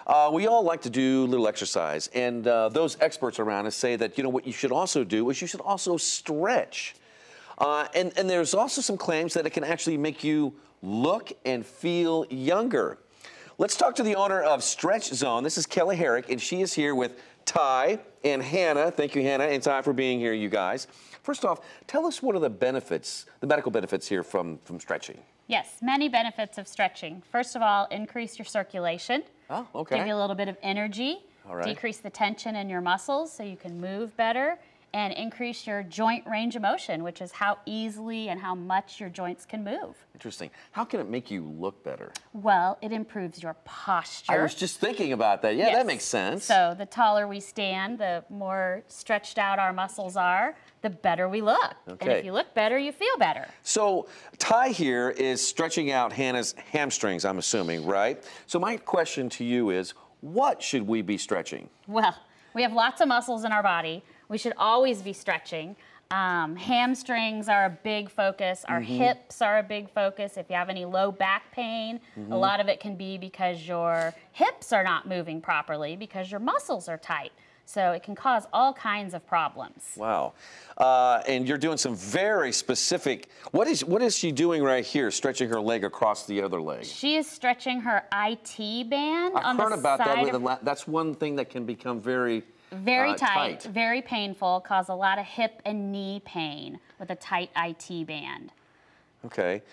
We all like to do a little exercise, and those experts around us say that, you know, what you should also do is you should also stretch. And there's also some claims that it can actually make you look and feel younger. Let's talk to the owner of Stretch Zone. This is Kelly Harrick, and she is here with Ty and Hannah. Thank you, Hannah, and Ty, for being here, you guys. First off, tell us what are the benefits, the medical benefits here from stretching. Yes, many benefits of stretching. First of all, increase your circulation. Oh, okay. Give you a little bit of energy. All right. Decrease the tension in your muscles so you can move better, and increase your joint range of motion, which is how easily and how much your joints can move. Interesting. How can it make you look better? Well, it improves your posture. I was just thinking about that. Yeah, yes. That makes sense. So the taller we stand, the more stretched out our muscles are, the better we look. Okay. And if you look better, you feel better. So Ty here is stretching out Hannah's hamstrings, I'm assuming, right? So my question to you is, what should we be stretching? Well, we have lots of muscles in our body. We should always be stretching. Hamstrings are a big focus. Our hips are a big focus. If you have any low back pain, a lot of it can be because your hips are not moving properly because your muscles are tight. So it can cause all kinds of problems. Wow. And you're doing some very specific, what is she doing right here, stretching her leg across the other leg? She is stretching her IT band on the I've heard about side that. That's one thing that can become very tight, very painful, cause a lot of hip and knee pain with a tight IT band. Okay.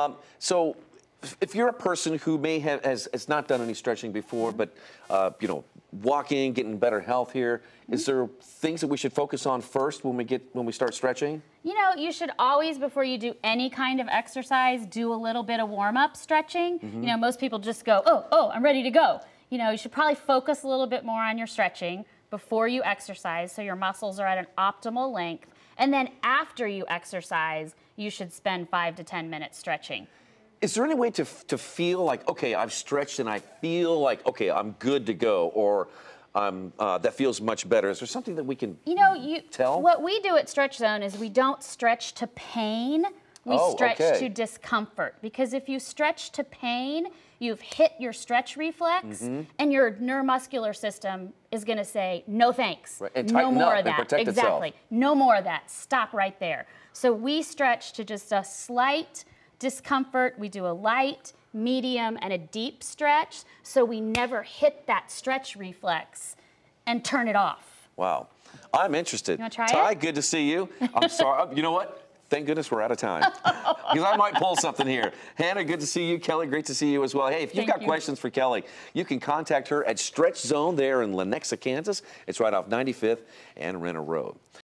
So if you're a person who has not done any stretching before, but you know, walking, getting better health here, is there things that we should focus on first when we start stretching? You know, you should always, before you do any kind of exercise, do a little bit of warm-up stretching. You know, most people just go, oh, I'm ready to go. You know, you should probably focus a little bit more on your stretching before you exercise so your muscles are at an optimal length. And then after you exercise, you should spend 5 to 10 minutes stretching. Is there any way to feel like, okay, I've stretched and I feel like, okay, I'm good to go, or that feels much better? Is there something that we can tell? What we do at Stretch Zone is we don't stretch to pain, we stretch to discomfort. Because if you stretch to pain, you've hit your stretch reflex, and your neuromuscular system is going to say, no thanks, right. And no more up of that. And protect exactly, itself. No more of that. Stop right there. So we stretch to just a slight discomfort. We do a light, medium, and a deep stretch, so we never hit that stretch reflex and turn it off. Wow. I'm interested. You want to try Ty, it? good to see you. I'm sorry. You know what? Thank goodness we're out of time, because I might pull something here. Hannah, good to see you. Kelly, great to see you as well. Hey, if you've got questions for Kelly, you can contact her at Stretch Zone there in Lenexa, Kansas. It's right off 95th and Renner Road.